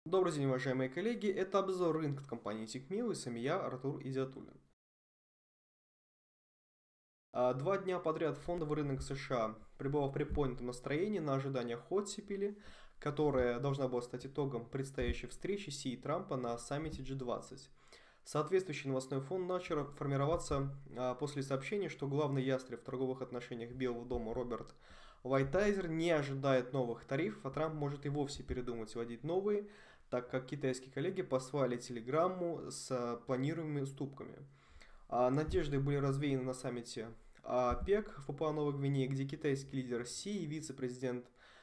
Добрый день, уважаемые коллеги. Это обзор рынка от компании Тикмил, и с вами я, Артур Идиатуллин. 2 дня подряд фондовый рынок США пребывал в приподнятом настроении на ожиданиях оттепели, которая должна была стать итогом предстоящей встречи Си и Трампа на саммите G20. Соответствующий новостной фон начал формироваться после сообщения, что главный ястреб в торговых отношениях Белого дома Роберт Лайтайзер не ожидает новых тарифов, а Трамп может и вовсе передумать вводить новые, так как китайские коллеги послали телеграмму с планируемыми уступками. Надежды были развеяны на саммите ОПЕК в Папуа-Новой Гвинее, где китайский лидер Си и вице-президент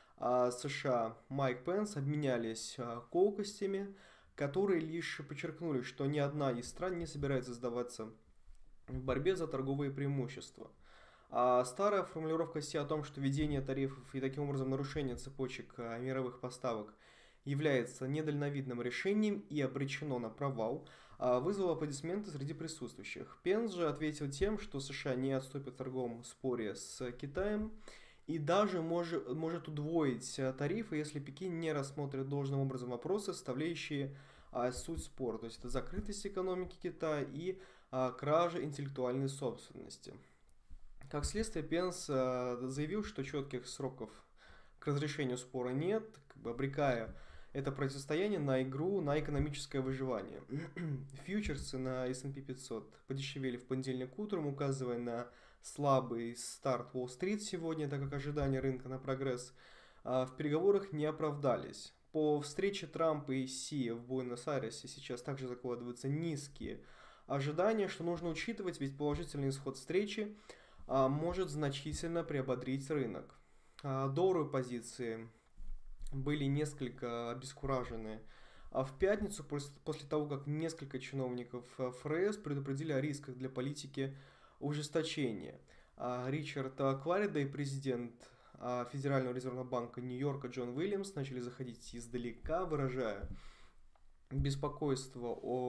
США Майк Пенс обменялись колкостями, которые лишь подчеркнули, что ни одна из стран не собирается сдаваться в борьбе за торговые преимущества. Старая формулировка Си о том, что введение тарифов и таким образом нарушение цепочек мировых поставок является недальновидным решением и обречено на провал, вызвало аплодисменты среди присутствующих. Пенс же ответил тем, что США не отступят в торговом споре с Китаем и даже может удвоить тарифы, если Пекин не рассмотрит должным образом вопросы, составляющие суть спора, то есть это закрытость экономики Китая и кража интеллектуальной собственности. Как следствие, Пенс заявил, что четких сроков к разрешению спора нет, обрекая это противостояние на игру на экономическое выживание. Фьючерсы на S&P 500 подешевели в понедельник утром, указывая на слабый старт Уолл-стрит сегодня, так как ожидания рынка на прогресс в переговорах не оправдались. По встрече Трампа и Си в Буэнос-Айресе сейчас также закладываются низкие ожидания, что нужно учитывать, ведь положительный исход встречи может значительно приободрить рынок. Долларовые позиции были несколько обескуражены. А в пятницу, после того, как несколько чиновников ФРС предупредили о рисках для политики ужесточения, Ричард Кларида и президент Федерального резервного банка Нью-Йорка Джон Уильямс начали заходить издалека, выражая беспокойство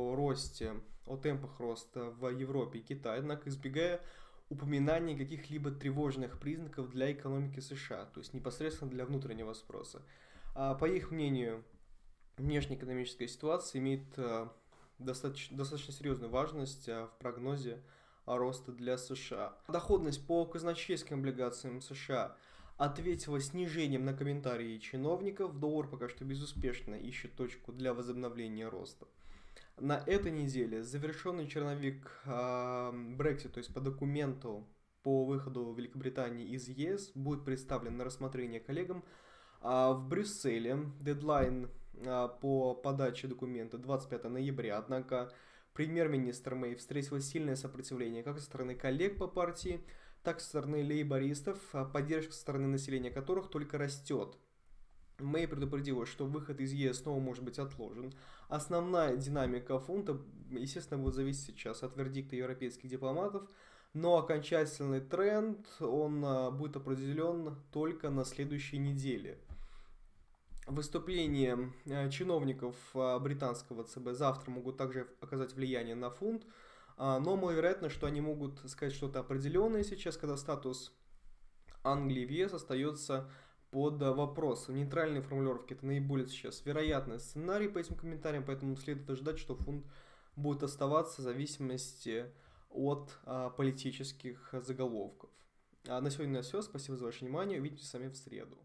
о темпах роста в Европе и Китае, однако избегая упоминания каких-либо тревожных признаков для экономики США, то есть непосредственно для внутреннего спроса. По их мнению, внешнеэкономическая ситуация имеет достаточно серьезную важность в прогнозе роста для США. Доходность по казначейским облигациям США ответила снижением на комментарии чиновников. Доллар пока что безуспешно ищет точку для возобновления роста. На этой неделе завершенный черновик Brexit, то есть по документу по выходу Великобритании из ЕС, будет представлен на рассмотрение коллегам в Брюсселе. Дедлайн по подаче документа 25 ноября, однако премьер-министр Мэй встретила сильное сопротивление как со стороны коллег по партии, так и со стороны лейбористов, поддержка со стороны населения которых только растет. Мэй предупредила, что выход из ЕС снова может быть отложен. Основная динамика фунта, естественно, будет зависеть сейчас от вердикта европейских дипломатов, но окончательный тренд, он будет определен только на следующей неделе. Выступления чиновников британского ЦБ завтра могут также оказать влияние на фунт, но маловероятно, что они могут сказать что-то определенное сейчас, когда статус Англии в ЕС остается под вопросом. Нейтральные формулировки — это наиболее сейчас вероятный сценарий по этим комментариям, поэтому следует ожидать, что фунт будет оставаться в зависимости от политических заголовков. На сегодня все. Спасибо за ваше внимание. Увидимся с вами в среду.